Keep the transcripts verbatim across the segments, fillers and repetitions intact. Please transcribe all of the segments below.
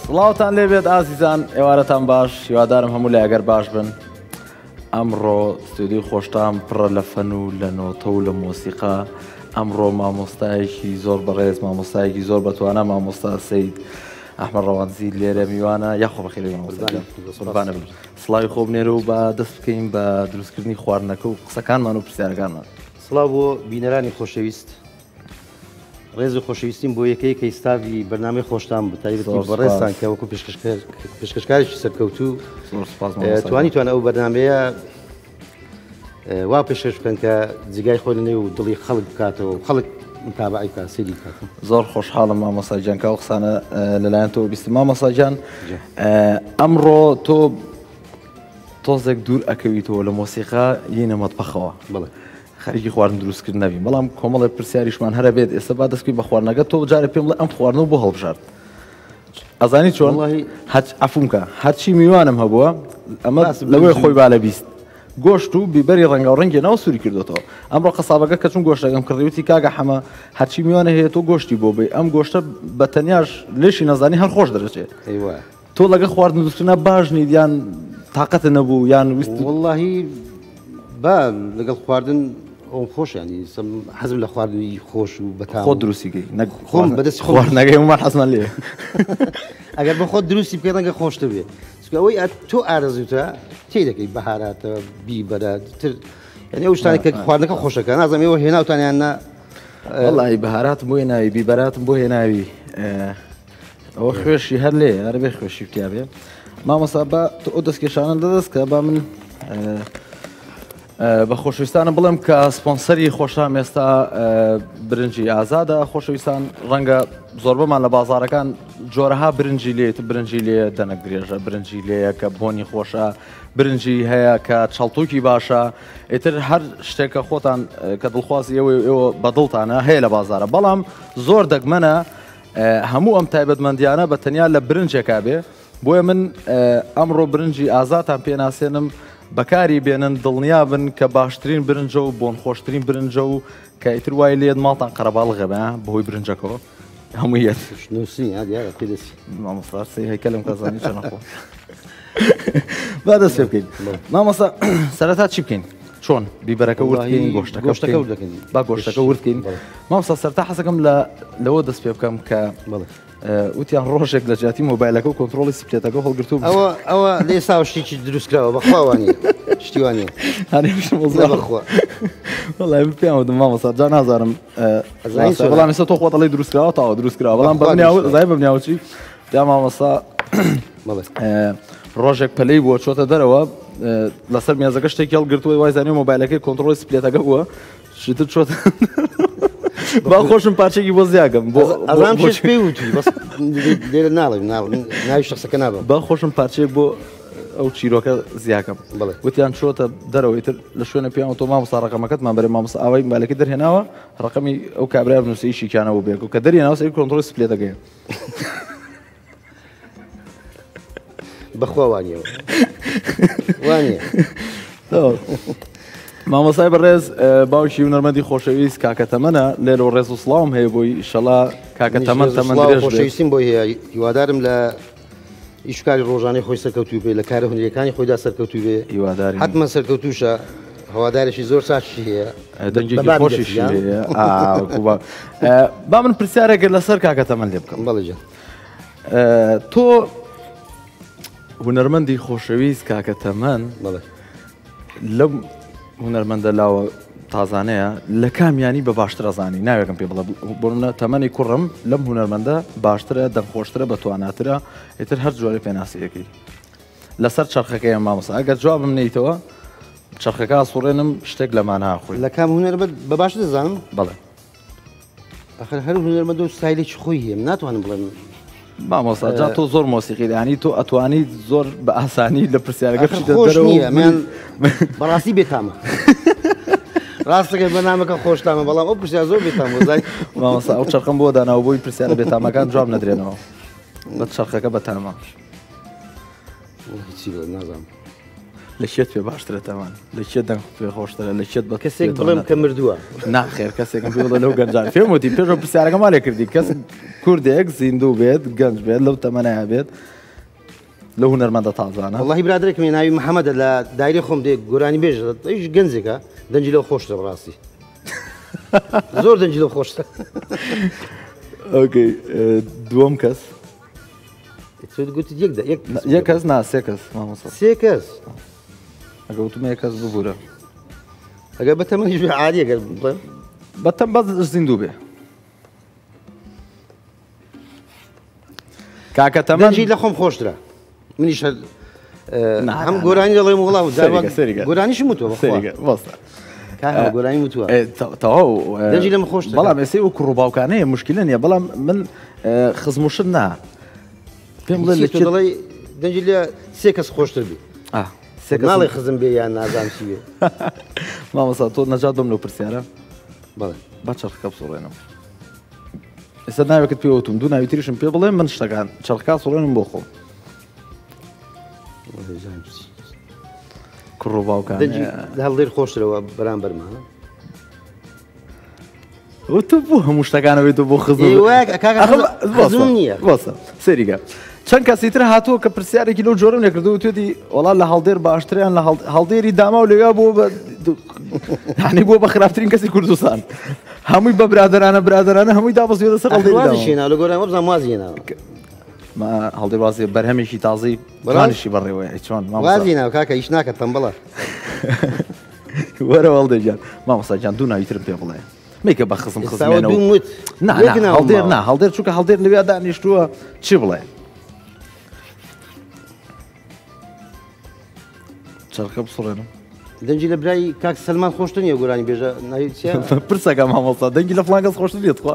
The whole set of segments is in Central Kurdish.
سڵاوتان لێبێت ئازیزان، ئێوارەتان باش، هیوادارم هەموو لایەگەر باش بن. ئەمڕۆ ستودیۆی خۆشتان پڕە لە فەن و لە نۆتە و لە مۆسیقا. ئەمڕۆ مامۆستایەکی زۆر بەڕێز، مامۆستایەکی زۆر بەتوانە، مامۆستا سەید ئەحمەد ڕەوانزی لێرە میوانە. یاخۆ بەخێری مامۆستاجان، سڵاوی خۆ بنێرە و بە دەست بکەین بە دروستکردنی خواردنەکە و قسەکانمان و پرسیارەکانمان. سڵاو بۆ بینەرانی خۆشەویست، ڕێز و خۆشەویستیم بۆ یەکەی کە ئیستاوی بەرنامەی خۆشتان بەتایبەتی بەڕێزتان کە وەکو پێشکەشکارێکی سەرکەوتوو توانی توانە ئەو بەرنامەیە وا پێشکەش بکەن کە جگای خۆی لە نێو دڵی خەڵک بکاتەوە و خەڵک متابعی بکات، سەیری بکاتەوە. زۆر خۆشحاڵم مامۆستاجان کە ئەو قسانە لەلایەن تۆ بیستم. مامۆستاجان، ئەمڕۆ تۆ تۆزێک دوور ئەکەویتەوە لە مۆسیقا یینە مەتبەخەوە. بڵێ خەریکی خواردن دروستکردن نەبی، بەڵام کۆمەڵی پرسیاریشمان هەرە بێت ئێستا با دەستکەی بە خواردنەکە. تۆ جارێ پێم بڵێ ئەم خواردنەوە بۆ هەڵبژارد ئەزانی چۆن؟ عەفومکە هەرچی میوانم هەبووە ئەمە لەوەی خۆی با لە بیست گۆشت و بیبەری ڕەنگە و ڕەنگی ناو سووری کردوەوە. ئەمڕۆ قەسابەکە کە چون گۆشتەکەم کڕیوتی کاگە حەمە هەرچی میوانە هەیە تۆ گۆشتی بۆ بێ، ئەم گۆشتە بە تەنیاش لێشی نەزانی هەر خۆش دەرەچێت. تۆ لەگە خواردن دروستکردنە باش نیت یان تااقەتە نەبوو یان ویست؟ وەڵڵاهی با لەگەڵ خواردن ئەوم خۆش، ینی حەزم لە خواردنی خۆش و بەتام خۆ دروستیگەی خۆم بەدەست خواردنەکەی ومان حەزمان لێ. ئەگەر بە خۆت دروستی بکەیت ڕەنگە خۆشتە بێ، ئەوەی تۆ ئارەزوتە تێ دەکەی بەهاراتە بیبەرە تر، یعنی ئەو شتانی کە خواردنەکە خۆشەکە نازانم ئێوە هێناوتانیان نا؟ وەڵڵی بەهاراتم بۆ هێناوی، بیبەراتم بۆ هێناوی، ئەوە خوێشی هەر لێ هەر بێ خوێشی وتیا بێ. مامۆستا بە تۆ ئەو دەستکێشانە دەدەست کە با من بە خۆشەویستانە بڵێم کە سپۆنسەری خۆشام ئێستا برنجی ئازادە. خۆشەویستان ڕەنگە زۆربەمان لە بازارەکان جۆرەها برنجی لێت، برنجی لێ دەنەک درێژە، برنجی لێیە کە بۆنی خۆشە، برنجی هەیە کە چەڵتوکی باشە، ئیتر هەر شتێکە خۆتان کە دڵخوازی ئێوە ئێوە بەدڵتانە هەیە لە بازارە. بەڵام زۆر دەگمەنە هەموو ئەم تایبەتمەندیانە بە تەنیا لە برنجێکا بێ. بۆیە من ئەمڕۆ برنجی ئازاتان پێناسێنم، بەکاری بێنن، دڵنیا بن کە باشترین برنجە و بۆن خۆشترین برنجە و کە ئیتر وای لێت ماڵتان قەرەباڵغە بە بەهۆی برنجەکەەوە هەموویەت مامۆستا هەیکەلم کەزانی چە نەخۆ. با دەست پێ بکەین. مامۆستا سەرەتا چی بکەین؟ چۆن بیبەرەکە وردکەین، گۆشتەکە وردەکەین، با گۆشتەکە وردکەین. مامۆستا سەرتا حەزەکەم لەوە دەست پێ بکەم کە وتیان ڕۆژێک لە جیاتی مۆبایلەکە و کۆنتڕۆڵی سپلێتەکە هەڵگرتو ئەوە ئەوە لێسا شتێکی دروستکراوە بەخواوانێ شتیوانێ وڵای پێیانوتم مامۆستا جا نازانم بەڵام ئێستا تۆ خۆت دەڵێ دروستکراوە تاوە دروستکراوە، بەڵام بەزای بەبنیاوچی یا مامۆستا ڕۆژێک پەلەی بووە چۆتە دەرەوە لەسەر میازەکە شتێکی هەڵگرتووە وای زانێ مۆبایلەکەی کۆنتڕۆڵی سپلێتەکە بووە شتر چۆتە با خۆشم پارچێکی بۆ زیاگەم بۆ پێی وتی لێرە ناڵێ ناوی شخصەکە نابم با خۆشم پارچێک بۆ ئەو چیرۆکە زیاکەم. وتیان چۆتە دەرەوەی تر لە شوێنە پێیان تۆ مامۆستا ڕقەمەکەتمان بەرێ مامۆستا ئاوای مالەکە دەرهێناوە ڕقەمی ئەو کابرای بنووسی شیکانەوە بێ کە دەرهێناوە سەری کۆنتڕۆڵی سپلێتەکەیە. بەخوا وانیەوە وانە. مامۆستای بەڕێز باوکی هونەرمەندی خۆشەویست کاکە تەمەنە لێرە و ڕێز و سڵاوم هەیە بۆی ئیشەڵا کاکە تەمەن تەمەن خۆشەویستیم بۆی هەیە. هیوادارم لە ئیشکاری ڕۆژانەی خۆی سەرکەوتوو بێ، لە کارە هونەریەکانی خۆیدا سەرکەوتوو بێ. هیواداری حتممە سەرکەوتوشە، هەوادارێکی زۆر ساشی هەیە، دەنگێکی خۆشیشی هەیە. با من پرسیارێکگەر لەسەر کاکە تەمەن لێ بکەم. بەڵێ تۆ هونەرمەندی خۆشەویست کاکە تەمەن لەم هونەرمەندە لاوە تازانەیە لە کامیانی بە باشتر ئەزانی ناوێکم پێ بڵێ بۆنە تەمەنی کوڕم لەم هونەرمەندە باشترە، دەمخۆشترە، بەتواناترە، ئیتر هەر جۆرە پێناسیەکەی لەسەر چرخەکەی مامۆستا. ئەگەر جوابم نەیتەوە چرخەکە ئاسوڕێنم شتێک لەمانە خۆی لە کام هونەر بە باش دەزانم. بڵێ ئەخر هەر هونەرمەندە و ستایلێکی خۆی هەیە، ناتوانم بڵێم. مامۆستا جا تۆ زۆر مۆسیقی دەیانی تۆ ئەتوانی زۆر بە ئاسانی لە پرسیارەکە بەڕاستی بێتامە ڕاستەکە بەنامەکە خۆشتامە، بەڵام ئەو پرسیار زۆر بێتام مامۆستا ئەو چرخم بۆ داناوە بۆی پرسیارە بێتامەکان جواب نەدرێنەوە بە چرخەکە بەتامە. هیچی نازانم لە شێت پێ باشترە تەمان لە شێت دەنگ پێ خۆشترە لە شێت بە کەسێک بڵێم کە مردووە ناخێر کەسێکم پێ بڵێ لەو گەنجان فێم وتی پێشەوە پرسیارەکەم لێ کردی کەس کوردێک زیندوو بێت گەنج بێت لەو تەمەنایە بێت لە هونەرمەندە تازانە وەڵڵاهی برادرێکم ناوی محەممەدە لە دایرە خۆم دێک گۆرانی بێژە ئەیش گەنجێکە دەنجی لەو خۆشتە بڕاستی زۆر دەنجی لەو خۆشتە ئۆکەی دووەم کەس گوتی یەک کەس نا سێ کەس مامۆستا سێ کەس ئەگە وتمە یەک کەس ببوورە ئەگە بە تەمەنیش عادی ئەگەر بڵێم بەتەم بەس زیندوو بێ کاکە تەمەن دەنجی لە خۆم خۆشترە منیش هەم گۆرانی دەڵێم وڵاو گۆرانیشم وتووە بەستە گۆرانی وتووە تەواو دەنجی لەمە خۆشترە بەڵام ئێسەی وەکو ڕووباوکانەیە مشکلە نییە بەڵام من خزموشت نا پێم بڵێ دەڵێ دەنجی لە سێ کەس خۆشتر بی ناڵێ خزم بێ یان نازانم چی بێ مامۆستا تۆ نەجات بم لەو پرسیارە بەڵێ با چرخەکە بسوڕێنم ئێستا ناوێکت پێوتم دوو ناوی تریشم پێ بڵێ من شتەکان چرخەکە سوڕێنم بۆ خۆم کوڕ باوکان هەڵدێر خۆشترەوە بەرامبەرمانە تۆ بۆ هەموو شتەکانەوەی تۆ بۆ خزم نییە بۆسە سەریگە چەند کەسی تر هاتووە کە پرسیارێکی لەو جۆرم لێکردو توێتی وەڵا لە هەڵدێر باشتریان لە هەڵدێری داما و لەوێ بۆ هەنی بۆ بە خراپترین کەسی کوردستان هەمووی بە برادرانە برادرانە هەمووی دابەزیێتە سەر هەڵدێریشێنا لە گۆران وەبزان وازیێناوە هەڵدێ وازێ بەرهەمێکی تازەی بەڵانیشی بەڕێوەیە چۆن وازیێناوە کاکە هیچ ناکەت تەمبەڵە وەرە هەڵدێجان مامۆستا گیان دوو ناوی ترم پێ بڵێ میکە بە خزم خزمێنەوە هەڵدێر نا هەڵدێر چووکە هەڵدێر لەوێ دانیشتووە چی بڵێ چرخە بسوڕێنم دەنجی لە برای کاک سەلمان خۆشتر نیە گۆرانی بێژە پرسەکە مامۆستا دەنگی لە فڵان کەس خۆشتر لێت خوا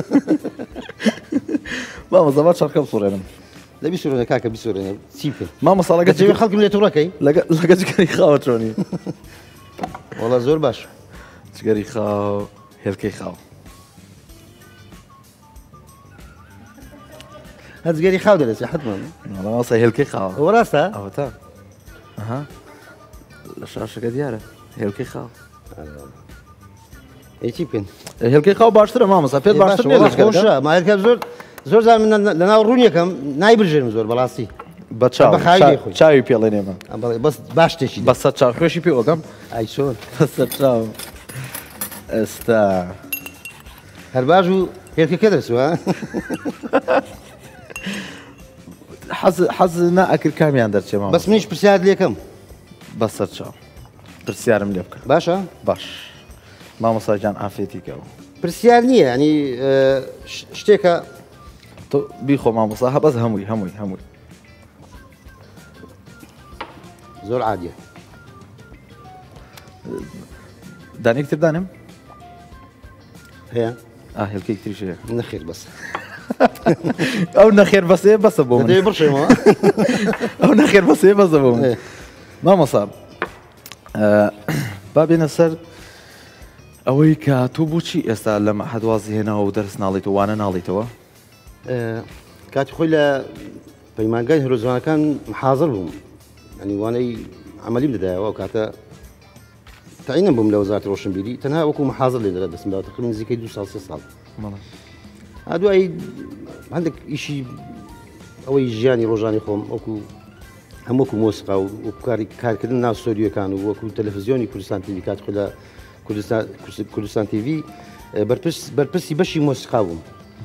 مامۆستا با چرخە بسوڕێنم لە بیسوڕێنە کاکە بیسوڕێنە چی پێ مامۆستا لەگە خەڵکم لێ تووڕەکەی لەگە جگەری خاوە چۆنی وەڵا زۆر باش جگەری خاو هێلکەی خاو هەزگەری خاو دەرەچێ حتمما مامۆستا هێلکەی خاوە ئەوە ڕاستە ئەوەتە ئەها لە شاشەکە دیارە هێلکەی خاو چی بکەین هێلکەی خاو باشترە مامۆستا پێت باشتر خۆشە ماهێلکە زۆر زۆر زار من لەناو ڕوونیەکەم نایبرژێنم زۆر بەڕاستی بە چاوی پێڵێنێمە بەس باش شتێکی بەسە چاوخێشی پێ وەکەم ئای چۆن بەسەر چاو ئێستا هەر باش و هێلکەکە دەرچووە حەز نائەکرد کامیان دەرچێ مامۆستا بەس منیش پرسیار لێکەم بەسەر چاو پرسیارم لێ بکە باشە باش مامۆستا گیان ئافرێتیکەوە پرسیار نییە ینی شتێکە تۆ بیخۆ مامۆستا هەبەز هەمووی هەمووی هەمووی زۆر عادیە دانێکتر دانم هەیە هێلکەی تریش هەیە نەخێر بەس ئەو نەخێر بەسێ بەسە بۆ من بڕشێمەوە ئەو نەخێر بەسێ بەسە بۆ من مامۆستا با بێنە سەر ئەوەی کە تۆ بۆچی ئێستا لە مەعهەد وازی هێناوە و دەرس ناڵیتەوە وانە ناڵیتەوە کاتی خۆی لە پەیمانگای هەرۆزوانەکان حاضر بووم ینی وانەی عملیم دەدایەوە و کاتە تعینم بووم لە وەزارەتی ڕۆشنبیری تەنها وەکو محاضر لێ دەرە دەستم داوە تقریباً نزیکەی دوو ساڵ سێ ساڵ دوایی هەندێک ئیشی ئەوەی ژیانی ڕۆژانی خۆم وەکو هەمووەکو مۆسیقا و وەکو کارکردن ناو ستۆریۆکان و وەکو تەلەڤیزیۆنی کوردستان تیڤی کات خۆی لە کوردستان تیڤی بەرپرسی بەشی مۆسیقا بووم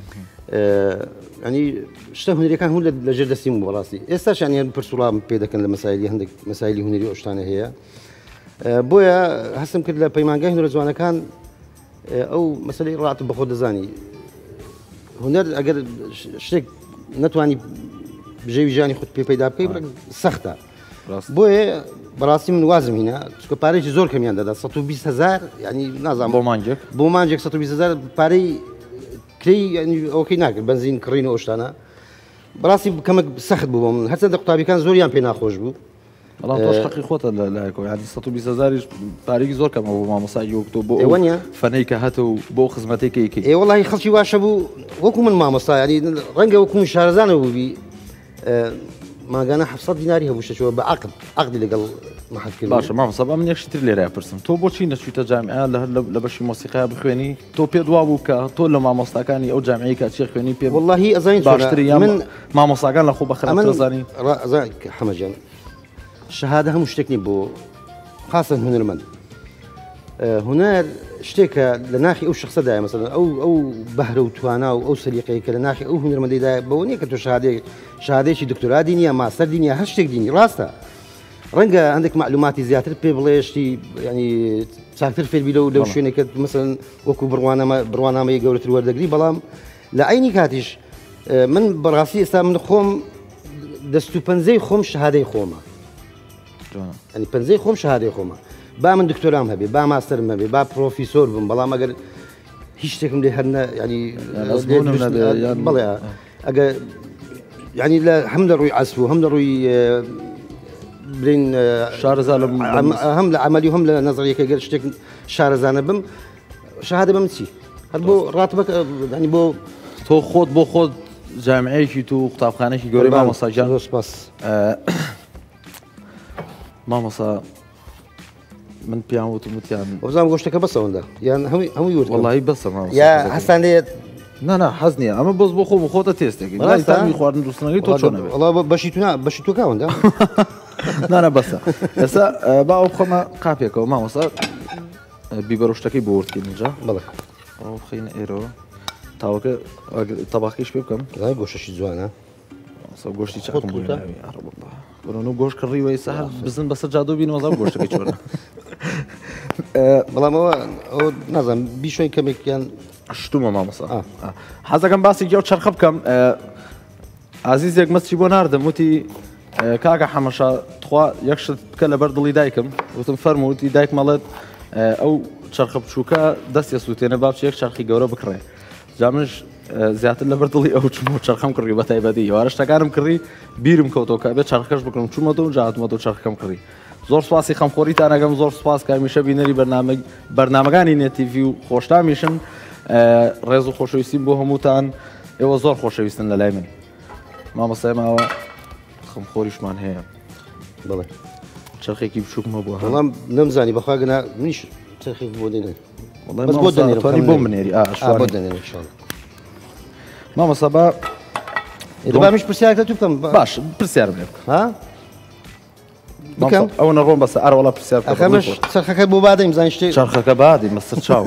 ینی شتە هونەریەکان هەموو لە ژێر دەستیم بوو بەڕاستی ئێستاش یانیان پرسوڵام پێ دەکەن لە مەسایلی هەندێک مەسایلی هونەری ئەو شتانە هەیە بۆیە هەستم کرد لە پەیمانگای هونەرە جوانەکان ئەو مەسەلەی ڕاتم بەخۆ دەزانی هونەر ئەگەر شتێک نەتوانی بژێوی ژیانی خۆت پێ پەیدا بکەی سەختە بۆیە بەڕاستی من وازم هینە چکە پارێکی زۆر کەمیان دەدا سەد و بیست هەزار ینی نازانم بۆ مانجێک بۆ مانجێک سەد و بیست هەزار پارەی کڕی ئەوکەی ناکرد بەنزین کڕینەوە ئەو شتانە بەڕاستی کەمێک سەخت بوو من هەرچەندە قوتابیەکان زۆریان پێ ناخۆش بوو بەڵام تۆش حەقی خۆتە لەلایەکەوە ینی سەد و بیست هەزاریش پارێکی زۆر کەمە بۆ مامۆستای وەکتۆ بۆ فەنەی کە هاتە و بۆ خزمەتێکی یەکەی ئێ وەڵی خەڵکی واشە بوو وەکو من مامۆستا ینی ڕەنگە وەکو شارەزانە بووبی ماگانە حەفسەد دیناری هەبوو شەچەوە بە عەقد عەقدی لەگەڵ باشە مامۆستا با من یەکشتر لێرە پرسم تۆ بۆچی نەچوویتە جامعە لە بەشی مۆسیقا بخوێنی تۆ پێ دوا بوو کە تۆ لە مامۆستاکانی ئەو جامعەی کە چی خوێنی پێ واللهی ئەزانین باشتری من مامۆستاکان لە خۆ بەخەرزانی حەمەجان شەهادە هەموو شتێکنی بۆ خاصن هونەرمەند هونەر شتێکە لە ناخی ئەو شخصەدایە مەسەڵەن ئەو ئەو بەهرە و توانا و ئەو سەلیقەیە کە لە ناخی ئەو هونەرمەندیدایە بەوە نییە کە تۆ شادێک شادێکی دکتۆرا دینیە ماستەر دینیە هەر شتێک دینی ڕاستە ڕەنگە هەندێک معلوماتی زیاتر پێ بڵێشتی ینی چاکتر فێربی لەو لەو شوێنێکە مەسەڵەن وەکو بڕوانامەی گەورەتر وەردەگری بەڵام لە عینی کاتیش من بەڕاستی ئێستا من خۆم دەست و پەنجەی خۆم شەهادەی خۆمە ینی پەنجەی خۆم شەهادەی خۆمە با من دکتۆرام هەبێ با ماستەرم هەبێ با پرۆفیسۆر بم بەڵام ئەگەر هیچ شتێکم لێ هەر ینی بەڵێ ئەگەر ینی لە هەم لە ڕووی عەسپ و هەم لە ڕووی برین شارەزا هەم لە عەمەلی و هەم لە نەزەریەکە گەر شتێک شارەزانە بم شەهادە بەم چی هەر بۆ ڕاتبەکە ینی بۆ تۆ خۆت بۆ خۆت جامعەیەکی تو قوتابخانەیەکی گەورەی مامۆستاجان سپاس مامۆستا من پیان وتم وتیان وەزانام گۆشتەکە بەسەوەندا یان هەمووی هەمووی ورد وەڵی بەسە یا هەستان لێت نانا حەز نییە ئەمە بەس بۆ خۆ خۆتە تێستێکی ڕاستانی خواردن دوستنەکەی تۆ چۆنەوێت وەڵا بەشی تو بەشی تۆ کاوەندا نانە بەسە ئێستا با ئەو بخۆمە قاپێکەوە مامۆستا بیبەرۆشتەکەی بۆ وردکردن اینجا بەڵێ ئەو بخینە ئێرەوە تاوەکە تەباقیش پێ بکەم ڵای گۆشەشی جوانە گۆشتی چاکم بۆ گۆش کڕیوەی سەر بزن بەسەر جادۆ بینەوەزار گۆشتەکەی چۆنە بەڵام ئەوە ئەو نازانم بیشۆی کەمێکیان شتومە مامۆستا حەزەکەم باسی گیا و چرخە بکەم عزیزێک مەستی بۆ ناردم وتی کاکە حەمەشا تخوا یەک شت بکە لەبەر دڵی دایکم وتم فەرموو وتی دایک مەڵێت ئەو چرخە بچووکە دەستی سووتێنە باوچ یەک چرخی گەورە بکڕێ جا منش زیاتر لەبەر دڵی ئەو چوو چرخەم کڕی بە تایبەتی وارە شتەکانم کڕی بیرم کەوتەوە کە بێت چرخەکەش بکڕم چوومەتەوە و جاهاتمەوە چرخەکەم کڕی زۆر سواسی خەمخۆریتان ئەگەم زۆر سپاس کە هەمیشە بینەری بەرنامەکانی نێتیڤی و خۆشتامیشن ڕێز و خۆشەویستیم بۆ هەمووتان ئێوە زۆر خۆشەویستن لە لای من مامۆستای ماوە خەمخۆریشمان هەیە بڵێ چرخێکی بچووکمە بووە بەڵام نەمزانی بەخوا گەنا منیش چرخێک بۆ دێنێ بۆ منێری مامۆستا بە دەبامیش پرسیارەکە تو بکەم باش پرسیار بێ ها بکەم ئەو نەڕۆم بەسە ئەرەوەڵا پرسیار چرخەکە بۆ بادەیم زانین شتێک چرخەکە بادی مەسەر چاو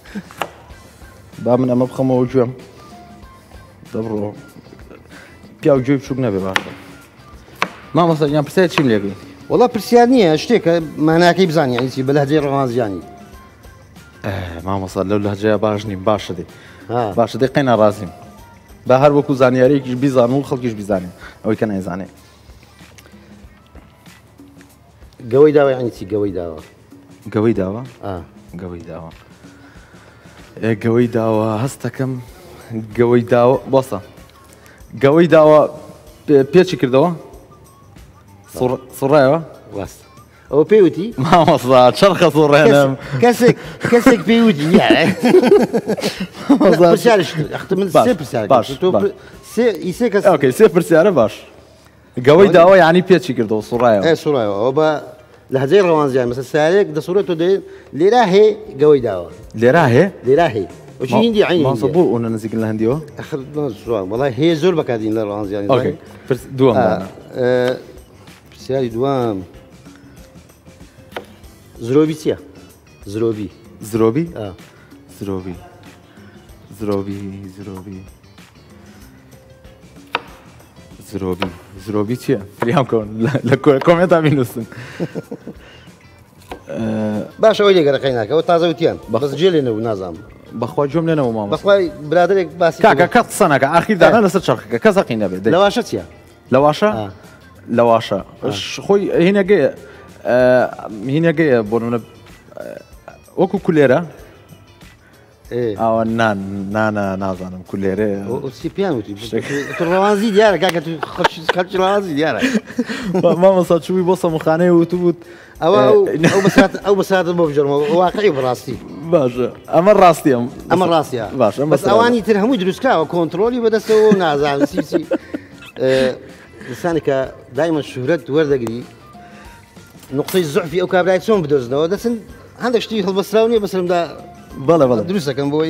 با من ئەمە بخەمەوە گوێم دەبڕۆ پیا و گوێی بچووک نەبێ باشە مامۆستا یان پرسیار چیم لێگەی وەڵا پرسیار نییە شتێکە ماناکەی بزانانی یعنی بە لەهجەی ڕەوازیانی مامۆستا لەو لەهجەیە باش نیم باشە دێ باشە دێ قەینا ڕازیم با هەر وەکو زانیاریەکیش بیزان و خەڵکیش بیزانین ئەوەی کە نایزانێ گەوەی داوە یعنی چی گەوەی داوە گەوەی داوە گەوەی داوە گەوەی داوە هەستەکەم گەوەی داوە بۆسە گەوەی داوە پێچی کردەوە سوڕایەوە ڕاست ئەوە پێوتی مامۆستا چرخە سوڕێنم کەسێک کەسێک پێوتی سێ پرسیارە باش گەوەی داوە یعنی پێچی کردەوە سوڕایەوە سوڕایەوە ئەوە بە لەهجەی ڕەوانزیان مەسەڵەن سارێک دەسوڕێتەوە دێ لێرا هەیە گەوەی داوە لێرا هەیە لێرا هەیە وشی هندی عینی مامۆستا بۆ ئەوە نزیکن لە هەندیەوە وەڵای هەیە زۆر بەکاردین لە ڕەوانزیانی دووەم پرسیاری دووەم زرۆبی چییە؟ زرۆبی زرۆبی؟ زرۆبی زرۆبی زرۆبی زرۆبی زرۆبی چییە؟ فریام کەون لە کۆمێنتا بینووسن باشە ئەوەی لێگەرەکەی ناکەەوە تازە وتیان بەس جێ لێنەوە نازانم بەخوا جۆم لێنەوە مام بەخوای برادێک باسی کاکە کە قسە ناکە ئاخیردانا لەسەر چرخەکە کەس ئەقی نەبێت لەواشە چییە؟ لەواشە؟ لەواشە خۆی هینەگەیە هینەگەیە بۆ نمونە وەکو کولێرە ئەوە نان نانە نازانم کولێرە سیپیان وتی ڕەوازی دیارە کاکە خەڵکی ڕەوازی دیارە مامۆستا چووی بۆ سەموخانەیە وتو بوت ئەوە ئەو بەساتە بۆ بژەرمەوە واقعی بەڕاستی باشە ئەمە ڕاستیە ئەمە ڕاستیە باشە بەس ئەوانی تر هەمووی دروستکراوە کۆنتترۆلی بەدەستەوە نازانم سیسی لسانی کە دایما شهرەت وەردەگری نقطەی زوعفی ئەو کابرای چۆن بدۆزنەوە دەچن هەندێک شتی هەڵبەستراو نیە بەسرمدا بەڵێ بەڵێ دروستەکەم بۆی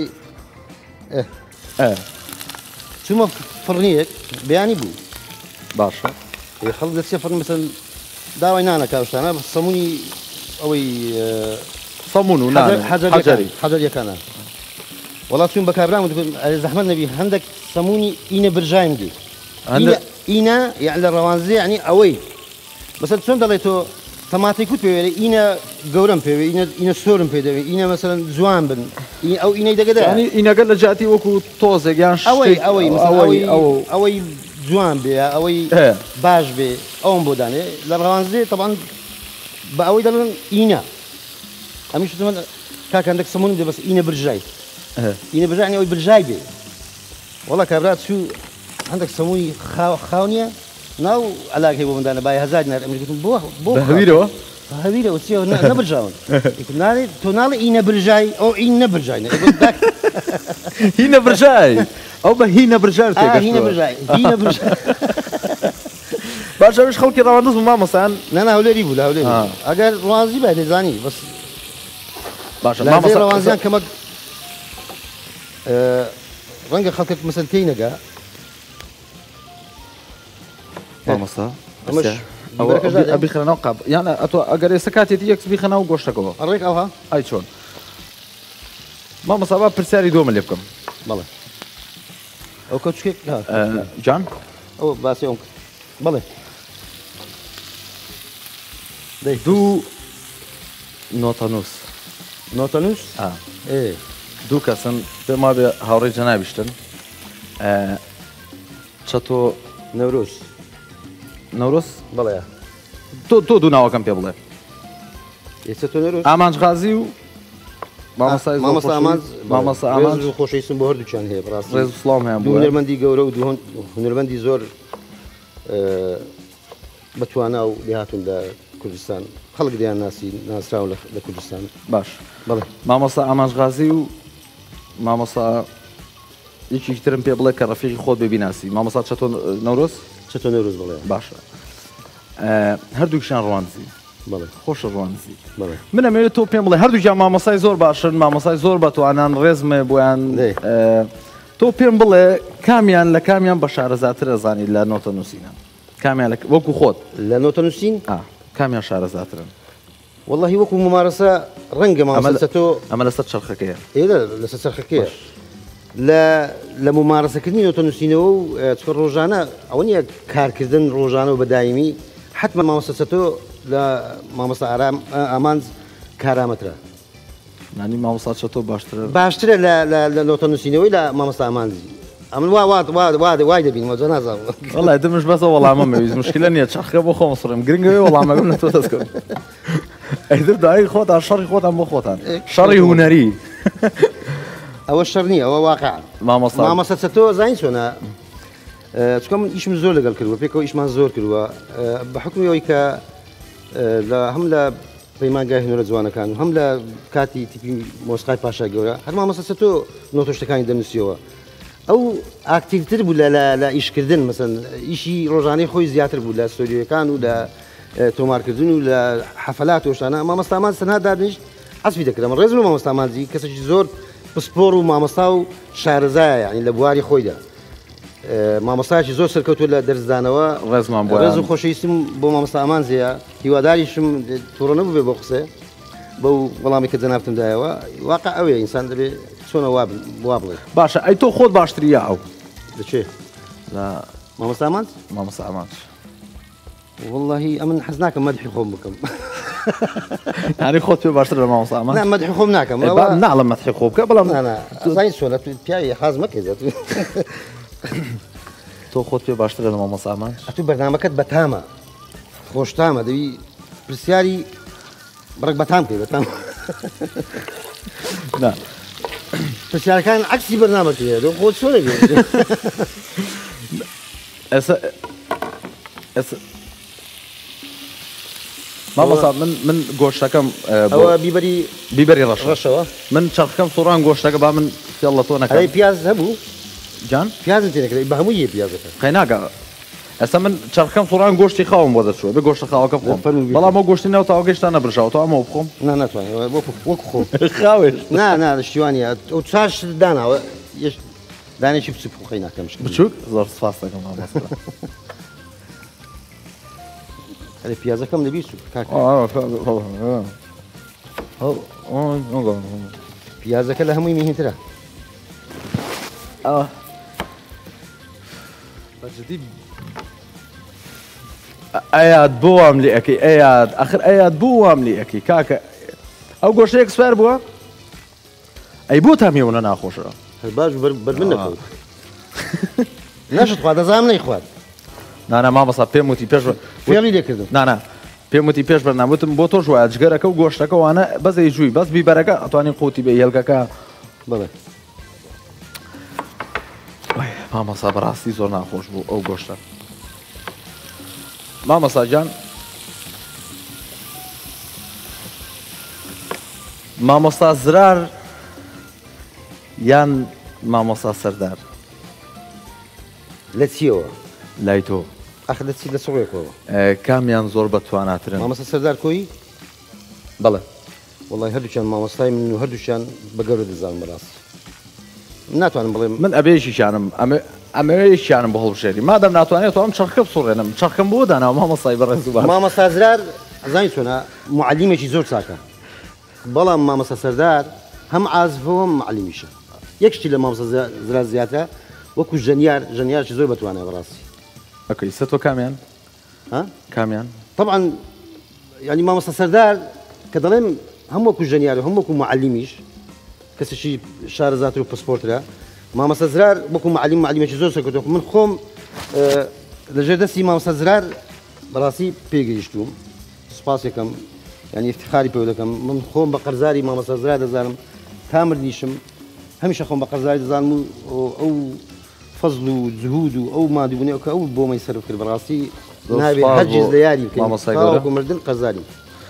چوومە فڕنیەک بەیانی بوو باشە خەڵک دەچێ فڕن مەسەن داوای نانە کاوشتانە سەمونی ئەوەی سەمون و حەجەری حەجەریەکانە وڵات چوون بە کابرام زەحمەت نەبی هەندێک سەمونی ئینە برژایم دی ئینە یان لە ڕەوانزی یعنی ئەوەی مەسەن چۆن دەڵێت تۆ تەماتی کوت پێوێرە ئینە گەورم پێوێ ئینە سۆرم پێ دەوێت ئینە مەسەن جوان بن ئەو ئینەی دەگەدا ئینەگە لە جاتی وەکو تۆزێک یان ئەوەی ئەوەی ئەوەی جوان بێ ئەوەی باش بێ ئەوم بۆ دانێ لە ڕەوانزێ تەبان بە ئەوەی دەڵێن ئینە ئەمیش کاکەندێک سەمونی دێ بەس ئینە برژای ئینە برژای ئەوەی برژای بێ وەڵا کابرات چوو هەندێک سەمونی خاو نییە ناو علاقەی بۆ مندانە بای هەزار دینار ئەمە گوتم بۆ بۆ هەویرەوە هەویرەوە چیەوە نەبرژاون ناڵێ تۆ ناڵێ ئینە برژای ئەو ئین نەبرژای هینە برژای ئەو بە هینە برژار هینە برژای هینە برژای باشەویش خەڵکی ڕەواندز و مامۆسان نەنا هەولێری بوو لە هەولێری ئەگەر ڕوانزی بە دەزانی بەس باشە مامۆسا ڕەوانزیان کەمە ڕەنگە خەڵکێک مەسەن تێی نەگا مامۆستا ئەبی خەنەوە قاب یانە ئەتۆ ئەگەر ئێستا کاتێتی یەکس بیخەنەوە گۆشتەکەەوە ڕێک ئەوها ئای چۆن مامۆستا با پرسیاری دۆمە لێ بکەم بەڵێ ئەو کەوچکێک جان ئەو باسی ئەوم بەڵێ دوو نۆتەنووس نۆتەنووس دوو کەسن پێما بێ هاوڕێی جەنابیشتن چەتۆ نەورۆز نەورۆز بەڵێ تۆ تۆ دوو ناوەکەم پێ بڵێ ئامانج غازی و مامۆستای مامۆستا ئامانج مامۆستا ئامانج و خۆشەویستم بۆ هەردووچیان هەیە بەڕاستی ڕێز و سڵام هەیە دوو هونەرمەندی گەورە و دوو هونەرمەندی زۆر بەتوانە و لێهاتوون لە کوردستان خەڵک دەیان ناسی ناسراون لە کوردستان باش بەڵێ مامۆستا ئامانج غازی و مامۆستا یەکێکی ترم پێ بڵێ کە ڕەفیقی خۆت بێ بیناسی مامۆستا چەتۆ نەورۆز چەتۆ نەورۆز بڵێ باشە هەردووکیان ڕوانزی بەڵێ خۆشە ڕوانزی بەڵێ من ئەمەوێت تۆ پێم بڵێ هەردووکیان مامۆستای زۆر باشن مامۆستای زۆر بەتوانان ڕێزمێ بۆیان تۆ پێم بڵێ کامیان لە کامیان بە شارەزاتر ئەزانی لە نۆتەنووسینە کامیان وەکو خۆت لە نۆتەنووسین کامیان شارەزاترن واللهی وەکو ممارەسە ڕەنگە مامۆستا تۆ ئەمە لەسەر چرخەکەیە ئێرە لەسەر چرخەکەیە لە ممارەسەکردنی نۆتەنووسینەوە و چکە ڕۆژانە ئەوە نییە کارکردن ڕۆژانە و بەدایمی حتممە مامۆستا تۆ لە مامۆستا ئامانج کارامەترە نانی مامۆستا چەتۆ باشترە باشترە لە نۆتەنووسینەوەی لە مامۆستا ئامانجی ئەمن وا وای دەبینەوە جە نازانم وەڵای دمش بەسە وەڵامە مەویست مشکلە نییە چرخەکە بۆ خۆم سڕم گرنگەوەی وەڵامەکەم لە تۆ دەستکەوت ئەیدر دایی خۆتان شەڕی خۆتان بۆ خۆتان شەڕی هونەری ئەوە شەڕ نییە ئەوە واقع مامۆستا مامۆستا تۆ زانی چۆنە چکە من ئیشم زۆر لەگەڵ کردووە پێکەوە ئیشمان زۆر کردووە بە حکمی ئەوەی کە هەم لە پەیمانگای هونەرە جوانەکان و هەم لە کاتی تیپی مۆسیقای پاشای گەورە هەر مامۆستا تۆ نۆتۆشتەکانی دەنووسیەوە ئەو ئاکتیڤتر بوو لە ئیشکردن مەسەن ئیشی ڕۆژانەی خۆی زیاتر بوو لە ستۆریۆکان و لە تۆمارکردن و لە حەفەلات و شتانە مامۆستا ئامانج تەنها دادنیشت حەسبی دەکرم ڕێز و مامۆستا ئامانجی کەسێکی زۆر پسپۆڕ و مامۆستا و شارەزایە یعنی لە بواری خۆیدا مامۆستایکی زۆر سەرکەوتووە لە دەرزدانەوە ڕێزمان بۆ ڕێز و خۆشەویستم بۆ مامۆستا ئامانجەیە هیواداریشم تووڕە نەبووبێ بۆ قسێ بەو وەڵامی کە جەنابتمدایەوە واقع ئەوێ ئینسان دەبێت چۆنە وا بڵێ باشە ئەی تۆ خۆت باشتری یا ئەو لەکێ لە مامۆستا ئامانج مامۆستا ئامانج واللهی ئەمن حەز ناکەم مەدحی خۆم بکەم یانی خۆت پێ باشتر لە مامۆستا ئامانج مەدحی خۆم ناکەم ناڵم مەدحی خۆ بکە بەڵام زانی چۆنە پیاوی حەز مەکەیت تۆ خۆت پێ باشتر لە مامۆستا ئامانج تو بەرنامەکەت بەتامە خۆشتامە دەوی پرسیاری بڕێک بەتام پێ بەتام پرسیارەکان عەکسی بەرنامەکەیە دۆ خۆت چۆنە بێت ئێستا مامۆستا من من گۆشتەکەم ئەوە بیبەری بیبەری ڕەش ڕەشەوە من چرخەکەم سوڕان گۆشتەکە با من فێڵ لە تۆ نەکەم پیاز هەبوو جان پیازم تێ نەکرێت بە هەموو یە پیازەکە قەیناگە ئەستا من چرخەم سوڕان گۆشتی خاوم بۆ دەچوە بێ گۆشتە خاوەکە بخۆم بەڵام ئەو گۆشتی ناو تاوەگەشتا نەبرژاوە تەوا ئەمە بخۆم نا ناتوانێت وەکو خۆ خاوێش نا نا شتیوانە ئەو چاش داناوە دانێکی بچووک بخۆی ناکەم بچووک زۆر سپاس دەکەم مامۆستا هەرێ پیازەکەم لەبیر کاک پیازەکە لە هەمووی میهینترە بەجددی ئەیاد بۆ وام لێ ئەەکەی ئەیاد ئەخر ئەیاد بوو وام لێ ئەەکەی کاکە ئەو گۆشتەیەک سوپار بووە ئەی بۆ تا میێونە ناخۆشەوە باش بەرمن نەکەوت نەشت خوا دەزانم نەیخوات نانە مامەسا پێم وتی پێش فێڵی لێکردم نانە پێم وتی پێش بەرنامەوتم بۆ تۆش وایە جگەرەکە و گۆشتەکەوانە بەزەی جووی بەس بیبەرەکە ئەتوانین قوتی بێ هێلکەکە بڵێ مامەسا بەڕاستی زۆر ناخۆش بوو ئەو گۆشتە مامەسا جان مامۆستا زرار یان مامۆستا سەردار لە چیەوە لای تۆ ئەخ لە چی لە سوڕێکەوە کامیان زۆر بەتواناترن مامۆستا سەردار کۆی بەڵێ وڵی هەردووچیان مامۆستای من و هەردووچیان بەگەورە دەزانم بەڕاست ناتوانم بڵێم من ئەبێشیشانم ئەمەوەیشیانم بە هەڵبژێری مادەم ناتوانێت تۆم چرخکە بسوڕێنم چرخم بۆ داناوە مامۆستای بەڕێز و مامۆستا زرار ئەزانی چۆنە معلیمێکی زۆر چاکە بەڵام مامۆستا سەردار هەم عازفەوە هەم معلیمیشە یەک شتی لە مامۆستا زرار زیاترە وەکو ژەنیار ژەنیارکی زۆر بەتوانێت بەڕاستی ئەوکەی سە تۆ کامیان کامیان طبعا ینی مامۆستا سەردار کە دەڵێم هەم وەکو ژەنیار هەم وەکو معلیمیش کەسێکی شارەزاتر و پسپۆرترە مامۆستا زرار وەکو معلیم معلیمێکی زۆر سەرکەوتوە من خۆم لەژێر دەستی مامۆستا زرار بەڕاستی پێگەیشتوم سوپاس یەکەم ینی افتخاری پێ دەکەم من خۆم بە قەرزاری مامۆستا زرار دەزانم کامر نیشم هەمیشە خۆم بە قەرزاری دەزانم و ئەو فەزڵ و جهود و ئەو مادوبوونی کە ئەو بۆمەی سەرف کرد بەڕاستی نابێت هەرگیز لە یاری بکەین مردن قەرزاری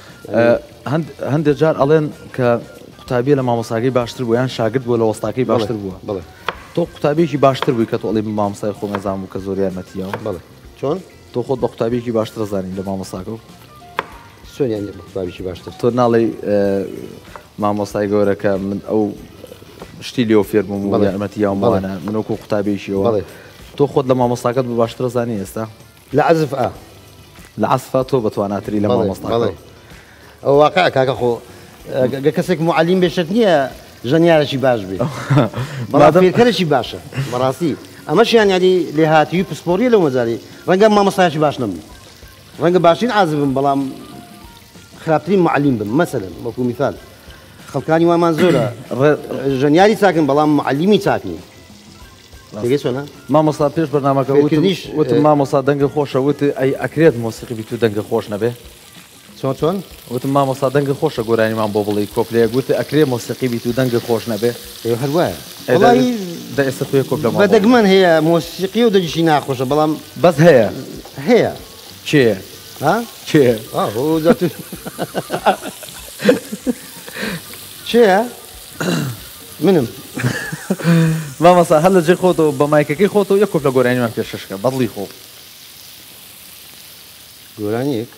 هەندێک جار ئەڵێن کە قوتابیە لە مامۆستاگەی باشتر بوو یان شاگرد بووە لە وەستاکەی باشتر بووە بڵێ تۆ قوتابیێکی باشتر بووی کە تۆ ئەڵێ مامۆستای خۆ نەزان بوو کە زۆر یارمەتیەوە بڵێ چۆن تۆ خۆت بە قوتابیێکی باشتر زانین لە مامۆستاکە و سۆنیان بە قوتابیێکی باشتر تۆ ناڵێ مامۆستای گەورەکە من ئەو شتی لێو فێر بووم و یارمەتیاوم وانە من وەکو قوتابیێکیەوە تۆ خۆت لە مامۆستاکەت بە باشتر زانی ئێستا لە عەزف ئا لە عەزفا تۆ بەتواناتری لە مامۆستاکە ئەو واقع کاکە خۆ کەسێک معلیم بێشت نییە ژەنیارێکی باش بێ بەڵام فێرکەرێکی باشە بەڕاستی ئەمەشیان یانی لێ هاتیوی پسپۆریە لەو مەجاری ڕەنگە مامۆستایەکی باش نەبن ڕەنگە باشترین عازفم بەڵام خراپترین معلیم بم مەسەلەن وەکو میثال خەڵکانی وامان زۆرە ژەنیاری چاکن بەڵام معلیمی چاکنی تێگەی چۆنە مامۆستا پێش بەرنامەکە وتم مامۆستا دەنگە خۆشە وت ئەی ئەکرێت مۆسیقی بیت و دەنگە خۆش نەبێ چۆن چۆن وتم مامۆستا دەنگە خۆشە گۆرانیمان بۆ بڵێ کۆپلەیە گوتە ئەکرێ مۆسیقی بیت و دەنگە خۆش نەبێ هەروایە دا ئێستا توێ کۆپلە بە دەگمەن هەیە مۆسیقی و دەجیشی ناخۆشە بەڵام بەس هەیە هەیە چێ چێ چێە منم مامۆستا هەر لە جێ خۆتەوە بە مایکەکەی خۆتەوە یەک کۆپلە گۆرانیمان پێشکە بەدڵی خۆ گۆرانیەک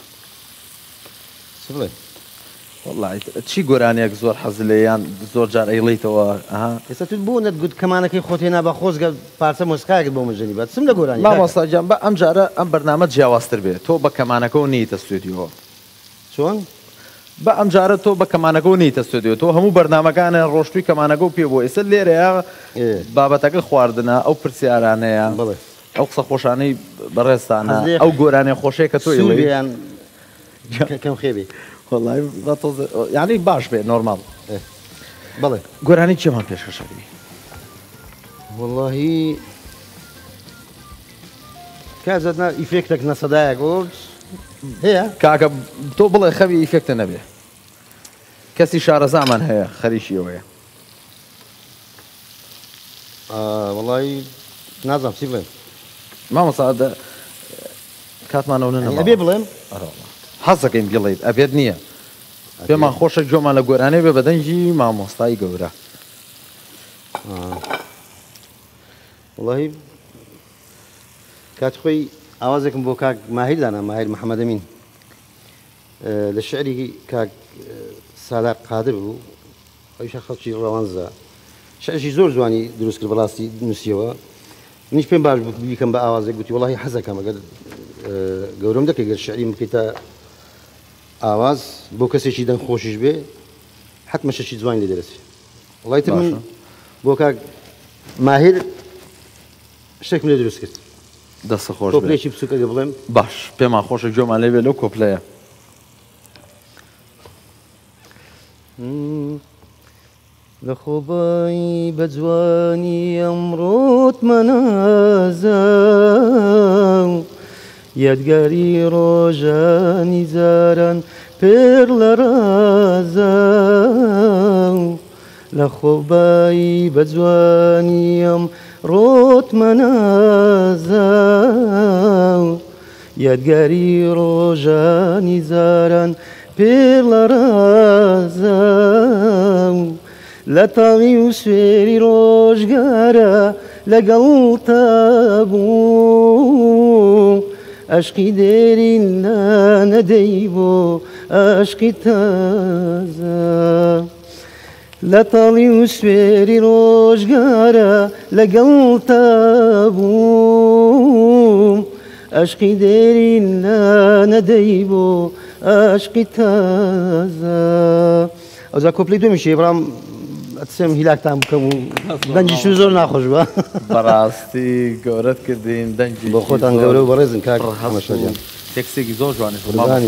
بڵێ وڵی چی گۆرانێک زۆر حەز لێیان زۆر جار ئەیڵیتەوە ئێستا تو بۆ نەتگوت کەمانەکەی خۆتێنا بە خۆزگە پارچە مۆسیقاکت بۆ مەژەنی بات چم لە گۆرانی مامۆستا گیان بە ئەم جارە ئەم بەرنامە جیاوازتر بێت تۆ بە کەمانەکە و نیتە ستودیۆ چۆن بە ئەم جارە تۆ بە کەمانەکە و نیتە ستودیۆ تۆ هەموو بەرنامەکانە ڕۆشتوی کەمانەکە و پێ بۆ ئێستا لێرەیە بابەتەکە خواردنە ئەو پرسیارانەیە ئەو قسە خۆشانەی بەڕێستانە ئەو گۆرانێ خۆشەیە کە تۆ کەم خێبێ یعنی باش بێ نۆرماڵ بڵێ گۆرانی چێمان پێشکەشەکەی واللهی کازەت ئیفێکتێک نەسەدایەک هەیە کاکە تۆ بڵێ خەوی ئیفێکتە نەبێ کەسی شارەزامان هەیە خەریشیەوەیە وڵی نازانم چی بڵێم مامۆستا کاتمانەوە نەبێ ئەبێ بڵێم حەزەکەین بڵێیت ئەبێت نییە پێمان خۆشە گوێمان لە گۆرانەی بێ بەدەنگی مامۆستای گەورە وڵی کات خۆی ئاوازێکم بۆ کاک ماهیر دانا ماهیر محەممەد ئەمین لە شعری کاک سالاق قادر بوو ئەویش خەڵکی ڕەوانزە شعرشی زۆر جوانی دروست کرد بەڕاستی نووسیەوە منیش پێم باش بیکەم بە ئاوازێک گوتی وڵی حەزەکەم ئەگەر گەورەم دەکەی گەر شعریم بکەیتە ئاواز بۆ کەسێکی دەنگ خۆشیش بێ حتممە شەشی جوانی لێ دەرەسی وڵی تر من بۆ کاک ماهیر شتێکم لێ دروست کرد دەستە خۆش کۆپلێکی بچووکە گە بڵێم باش پێمان خۆشە گوێمان لێوێ لەو کۆپلەیە لە خۆبایی بە جوانی ئەمڕۆت مەنازە یادگاری ڕۆژانی جاران پێر لە ڕازە لە خۆبایی بە جوانی ئەمڕۆت مەنازە یادگاری ڕۆژانی جاران پێر لە ڕازە لە تاڵی و سوێری ڕۆژگارە لەگەڵتە بوو عشقی دێرین نەدەی بۆ عشقی تازە لە تاڵی و سوێری ڕۆژگارە لەگەڵتە بوو عشقی دێرین نەدەی بۆ عشقی تازە ئەوجا کۆپلی دومیشی بڕام ئەتسێم هیلاکتان بکەم و دەنجیش زۆر ناخۆش بە بەڕاستی گەورەت کردین دەنجی بۆ خۆتان گەورە و بەڕێزن کاک هەمەشەجان تێکسێکی زۆر جوانی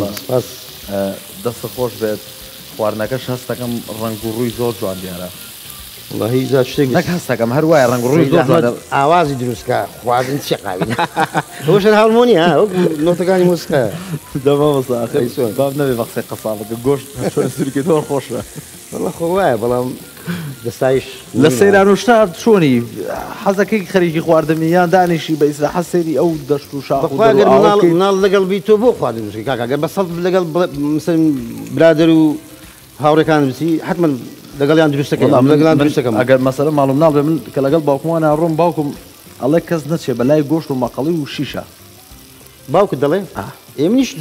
دەستە خۆش بێت خواردنەکەش هەستەکەم ڕنگ و ڕووی زۆر جوان دیارە هیچ شتێک نەک هەستەکەم هەر وایە ڕنگ و ڕووی زۆر ئاوازی دروستکە خواردن چی قاوی ئەوشە هەڵمۆنی ها نۆتەکانی موسکە دەما باب نەبێ بە قسەی قەساڵەکە گۆشت سوورکی زۆر خۆشە وەڵا خۆ وایە بەڵام دەستایش لە سەیران و شتار چۆنی حەزەکەی خەریکی خواردنیان دانیشی بە ئیسرا حەسێری ئەو دەشت و شاخ مناڵ لەگەڵ بی تۆ بۆ خواردن کاکە بە سەڵ لەگەڵ برادر و هاوڕێکان بچی حتمما لەگەڵیان دروستەکەم لەگەڵیان دروستەکەم ئەگەر مەسەلە ماڵم ناڵێ من کە لەگەڵ باوکمانە ڕۆم باوکم ئەڵێ کەس نەچێ بەلای گۆشت و مەقەڵی و شیشە باوکت دەڵێ ئێمەنیش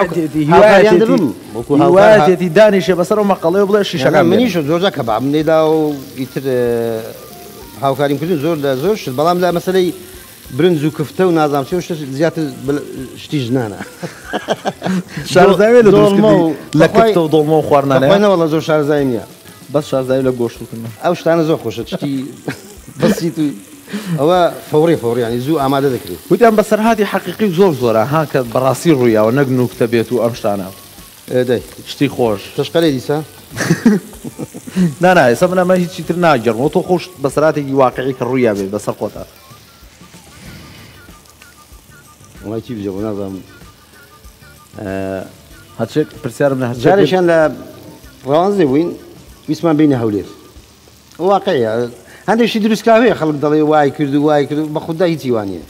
هیوایەتی دانیشێ بەسەر و مەقەڵێ بڵێ شیشەکان منیش زۆرجا کە باب منێدا و ئیتر هاوکاریم کردن زۆر لە زۆر شت بەڵام لە مەسەلەی برنج و کفتە و نازام چێ شت زیاتر شتی ژنانە شارزاوی لە لە کفتە و دڵمە و خواردنانەوەڵە زۆر شارزای نییە بەس شارزاوی لە گۆشتکردن ئەو شتانە زۆر خۆشە شتی بەسیت و ئەوە فەوری فەوریانی زوو ئامادە دەکرێت وتیان بە سەرهاتی حەقیقی زۆر زۆرە ها کە بەڕاستی ڕوویاوە نەک نوکتە بێت و ئەم شتانە دەی شتی خۆش تشقەرێ دیسا نانای ئێستا منەمە هیچی تر ناگەڕمەوە تۆ خۆش بە سەراتێکی واقعی کە ڕوویا بێت بەسەر خۆتە وڵای چی بجێ بۆ نازانم هەرچێک پرسیارم نە جارێکیان لە ڕەوانزێ بووین ویسمان بینە هەولێر واقعیە هەندێکشی دروستکراوەیە خەڵک دەڵێ وای کرد و وای کرد بە خوددا هیچی وانە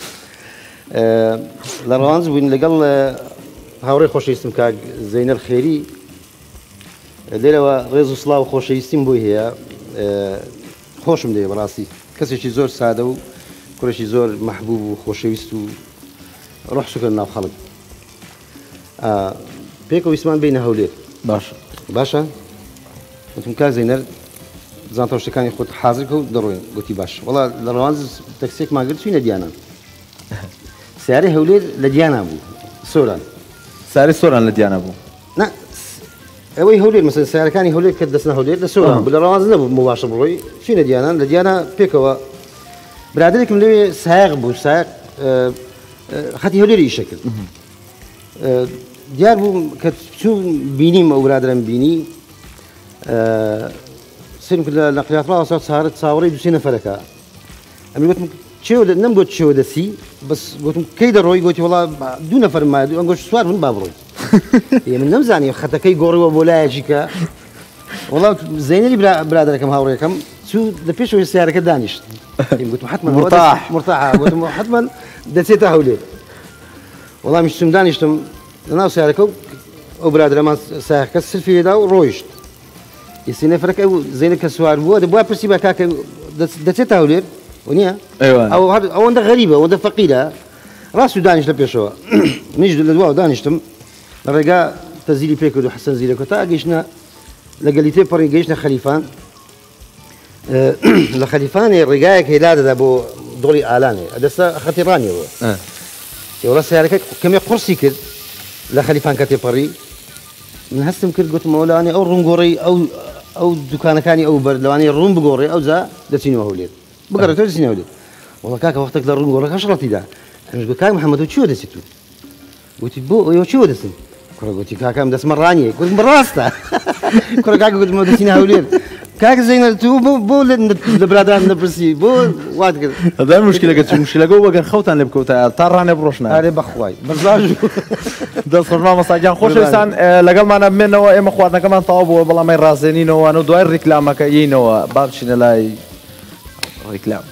لە ڕەوانز بووین لەگەڵ هاوڕێ خۆشەویستم کاک زەینەر خێری لێرەوە ڕێز و سڵاو خۆشەویستیم بۆی هەیە خۆشم دێ بەڕاستی کەسێکی زۆر سادە و کوڕێکی زۆر مەحبوب و خۆشەویست و ڕۆح سوکر ناو خەڵک پێکە ویسمان بینە هەولێر باشە باشە وتم کاک زەینەر زانتەوە شتەکانی خۆت حازر کە و دەڕۆین گوتی باش وڵا لە ڕەوانز تەکسێکمان گرت چووینە دیانە سیارەی هەولێر لە دیانە بوو سۆران ساری سۆران لە دیانە بوو نا ئەوەی هەولێر مەسەن سیارەکانی هەولێر کە دەستنە هەولێر لە سۆران لە ڕەوانز نەبوو مباشە بڕۆی چووینە دیانە لە دیانە پێکەوە برادێکم لەوێ سایق بوو سایق خەتی هەولێری ئیشە کرد دیار بوو کە چوو بینیم ئەو برادرم بینی سرم کرد لە نەقلیاتڕاوە چارت چاوەڕێی دووسێ نەفەرەکە ئەمی گوتم چێوە نەم گوت چێوە دەسی بەس گوتم کەی دەڕۆی گوتی وڵا دوو نەفەر ما دوو ئەنگۆش سوار بن با بڕۆی من نەمزانی خەتەکەی گۆڕیوە بۆ لایەکی کە وڵا زەینەری برادەرەکەم هاوڕێکەکەم چوو لە پێشەوەی سیارەکە دانیشت گوتم حتمما مرتاح مرتاح گوتم حتمما دەچێتە هەولێر وەڵامیش چوم دانیشتم لەناو سیارەکە و ئەو برادرەمان سایەکە سلفی لێدا و ڕۆیشت ئێستا نەفەرەکە زەینە کە سوار بووە دەبووە پرسی بە کاکە دەچێتە هەولێر نییە ئەوەندە غەریبە ئەوەندە فەقیرە ڕاست و دانیشت لە پێشەوە منیش لە دواوە دانیشتم لە ڕێگا تەزیری پێ کرد و حەسەن زیرەکە تا گەیشتە لە گەلیتێ پەڕی گەیشتە خەلیفان لە خەلیفانێ ڕێگایەک هێلا دەدا بۆ دۆڵی ئالانێ ئەدەستا خەتی ڕانیەوە ئێوەڵە سیارەکە کەمێ قورسی کرد لە خەلیفان کە تێپەڕی من هەستم کرد گوتم ئەوڵانێ ئەو ڕوونگۆڕی ئەو ئەو دوکانەکانی ئەو بەر لەوانەیە ڕوون بگۆڕێ ئەو جا دەچینەوە هەولێر بگەڕێتەوە دەچینەوە لێت وڵا کاکە وەختێک لە ڕوونگۆڕەکە شڕەتیدا ئەمش گوت کاک محەممەد چیوە دەچی تو گوتی بۆ ئەوە چیوە دەچن کوڕە گوتی کاکەم دەستمە ڕانیە گوتم بەڕاستە کوڕە کاکە گوتمەوە دەچینە هەولێر کاکە زەینە تو بۆ لە برادران نەپرسی بۆ وات کرد هەدا مشکلەکە چ مشکلەکە وەگەر خەوتان لێ بکەوتە تا ڕانێ بڕۆشنە ئارێ بەخوای بەزاژ دەست خۆشما مەساگیان خۆشەویستان لەگەڵمانە بمێنەوە ئێمە خواردنەکەمان تەواو بووە بەڵام ڕازێنینەوە و دوای ڕیکلامەکە یینەوە با بچینە لای ڕیکلام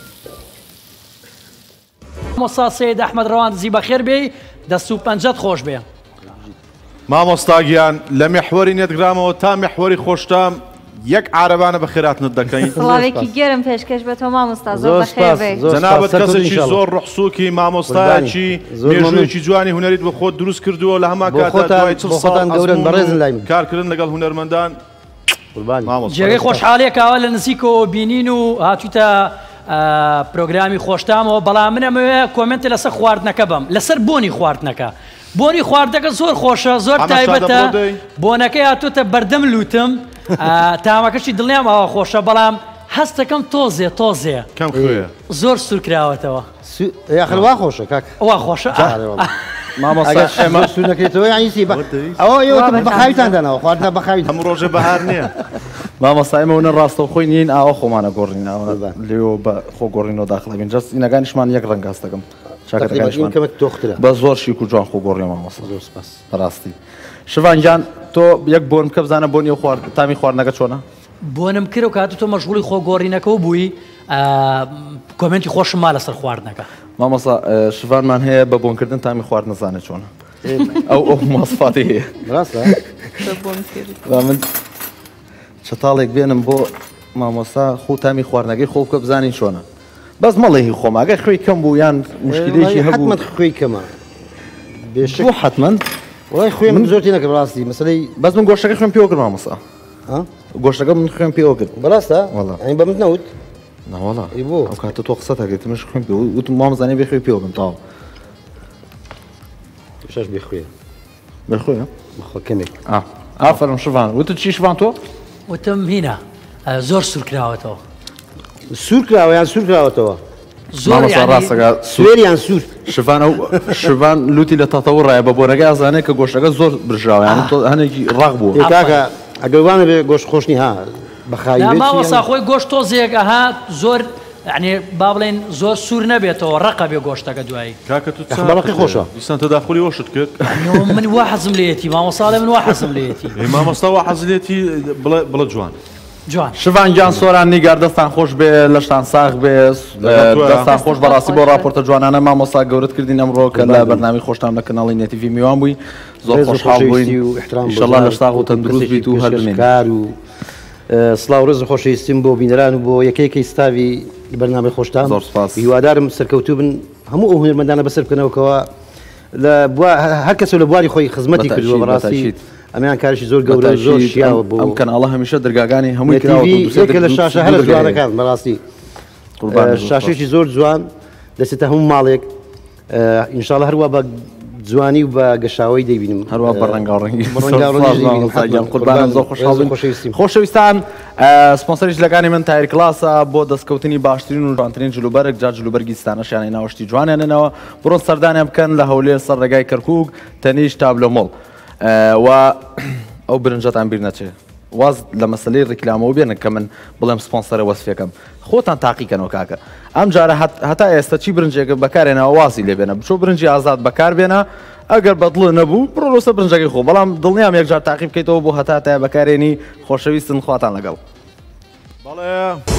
مامۆستا سەید ئەحمەد ڕەوان دزی بەخێر بێ دەست و پەنجەت خۆش بێ مامۆستاگیان لە میحوەری نێتگرامەوە تا میحوەری خۆشتام یەک عارەبانە بە خێراتنت دەکەین سڵاوێکی گەرم پێشکەش بە تۆ مامۆستا زۆر بەخێر بێ جەنابەت کەسێکی زۆر ڕوحسووکی مامۆستایەکی مێژوویەکی جوانی هونەریت بۆ خۆت دروست کردووە لە هەما کاتان کارکردن لەگەڵ هونەرمەندان جێگەی خۆشحاڵیەکەوە لە نزیکەوە بینین و هاتووتە پرۆگرامی خۆشتامەوە بەڵام منەمەوێ کۆمنتە لەسەر خواردنەکە بم لەسەر بۆنی خواردنەکە بۆنی خواردەکە زۆر خۆشە زۆر تایبەتە بۆنەکەی هاتووتە بەردەم لوتم تامەکەشی دڵنیام ئەوە خۆشە بەڵام هەستەکەم تۆزێ تۆزێ زۆر سوورکراوەتەوە یاخوا خۆشە کاک ئەوە خۆشە مامۆستا سوورنەکەیتەوە یانیسی ئەوە ئێوە بەخاویتان دانەوە خواردنە بەخاوی هەموو ڕۆژە بەهار نییە مامۆستا ئێمەونە ڕاستەوخۆی نین ئاوە خۆمانە گۆڕینەوە لێەوە بە خۆ گۆڕینەوە داخڵبین جەست ئینەکانیشمان یەک ڕەنگ هەستەکەم بە زۆر شیک و جوان خۆ گۆڕی مامۆستا ڕاستی شڤانگیان تۆ یەک بۆن بکە بزانە بۆنی خوارد تامی خواردنەکە چۆنە بۆنم کرد و کاتە تۆ مەشغوڵی خۆگۆڕینەکەەوە بووی کۆمنتی خۆشم ما لەسەر خواردنەکە مامۆستا شڤانمان هەیە بە بۆنکردن تامی خوارد نەزانێت چۆنە ئەو ئەو ماسفاتی هەیە من چەتاڵێک بێنم بۆ مامۆستا خۆ تامی خواردنەکەی خۆ بکە بزانین چۆنە بەس مەڵێ خۆماگە خوێی کەم بوو یان مشکلێکی هەبوو خوێی کەمە بۆ حتمما وڵای خوێ من زۆر تێنەکە ڕاستی مەسەلەی بەس من گۆشتەکە خوێن پێوە کرد مامۆستا گۆشتەکە من خوێن پێوە کرد بەڕاستە ئەین بە من نەوت ناوەڵا بۆ ئەو کاتە تۆ قسە تاگەێت منش خوێن پێ وتم مامزانانی بێ خوێ پێوە بم تاوە شەش بێخوێ بخوێ کەمێک ئافرم شڤان وتت چی شڤان تۆ وتم هینە زۆر سوورکراوەتەوە سوورکراوە یان سوورکراوەتەوە زۆر ڕاستەکە سوێریان سوور شڤان ئەو شڤان لوتی لە تاتەوە ڕایە بە بۆنەکە ئازانێت کە گۆشتەکە زۆر برژاویان هەنێکی ڕاق بوو کاکە ئەگەوانە بێ گۆشت خۆشنی ها بەخاویماوەسا خۆی گۆشت تۆزێک ئەهات زۆر یعنی با بڵێن زۆر سوور نەبێتەوە ڕقە بێ گۆشتەکە دوایی بەڵقی خۆشە دیسان تەداخلی وەشت کرد من وا حەزم لێتی مامۆساڵێ من وا حەزم لێتی مامۆستا وا حەزلێتی بڵە جوان جوان شڤانگیان سۆران نیگار دەستان خۆش بێ لەشتان ساغ بێ دەستان خۆش بەڕاستی بۆ راپۆرتە جوانانە مامۆستا گەورت کردین ئەمڕۆ کە لە بەرنامی خۆشتان لە کەناڵی نێتیڤی میوان بووی زۆر خۆشحاڵ بووین و ئیشەڵڵا لە شتاغ و تەندروست بیت و هەڵبمێن کار و سڵاو ڕێز خۆشەویستیم بۆ بینەران و بۆ یەکەیەکی ستاوی بەرنامەی خۆشتان زۆر سپاس هیوادارم سەرکەوتوو بن هەموو ئەو هونەرمەندانە بەسەر بکەنەوەکەوە لە هەر کەسە لە بواری خۆی خزمەتی کردووە بەڕاستی ئەمیان کارشی زۆر گەورە زۆر شیاوە بوو ئەم کەناڵە هەمیشە دەرگاکانی هەمووی کراوە لە شاشە هەر جوانەکان بەڕاستی شاشێکی زۆر جوان دەچێتە هەموو ماڵێک ئینشاڵڵا هەروە بە جوانی و بە گەشاوی دەیبینم هەروە بە ڕەنگاڕەنگی قوربانم زۆر خۆشحاڵ بووین خۆشەویستان سپۆنسەریشلەکانی من تایر کلاسە بۆ دەستکەوتنی باشترین و جوانترین جلوبەرێک جا جلوبەرگی ستانەشیانەی ناوەشتی جوانیانێنەوە بڕۆ سەردانیان بکەن لە هەولێر سەر ڕێگای کەرکووک تەنیش تابلۆ مۆڵ و ئەو برنجەتان بیر نەچێ واز لە مەسلەی ڕیکلامەوە بێنن کە من بڵێم سپۆنسەرە وەسفەکەم خۆتان تاقیکەنەوە کاکە ئەم جارە هەتا ئێستا چی برنجێکە بەکارێنەوە وازی لێبێنە بچۆ برنجی ئازاد بەکار بێنە ئەگەر بەدڵ نەبوو بڕۆسە برنجەکەی خۆ بەڵام دڵنیام یەکجار تاقی بکەیتەوە بۆ هەتا تای بەکارێنی خۆشەویستن خواتان لەگەڵ بەڵێ